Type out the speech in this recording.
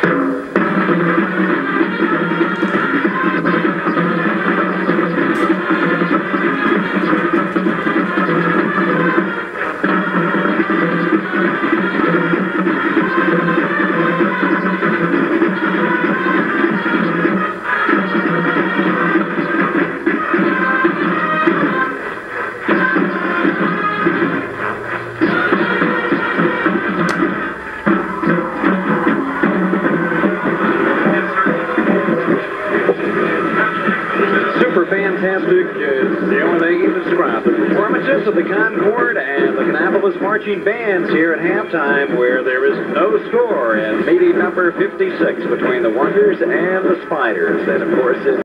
Fantastic is the only thing you can describe. The performances of the Concord and the Kannapolis marching bands here at halftime, where there is no score, and meeting number 56 between the Wonders and the Spiders. And of course,